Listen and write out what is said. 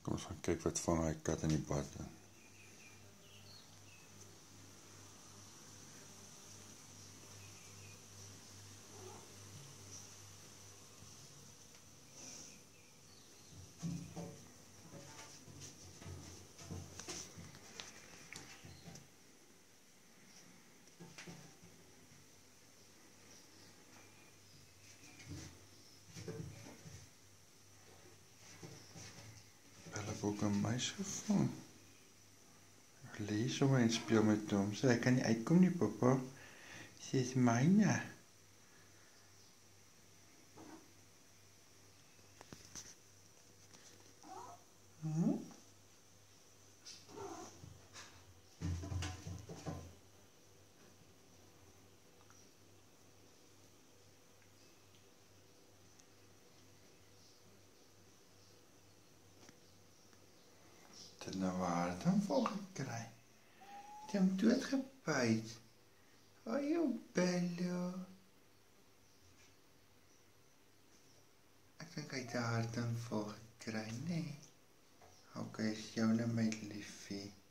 Kom ons gaan kyk wat vang hy kat in die bad. Hulle het ook 'n muis gevang. Lees hom en speel met hom. Sê hy kan nie uitkom nie, papa. Sê is myne. Het nou 'n hartaanval gekry. Het hom doodgebyt. O, jou Bello. Ek dink hy het 'n hartaanval gekry, nee. Okay, is joune my liefie.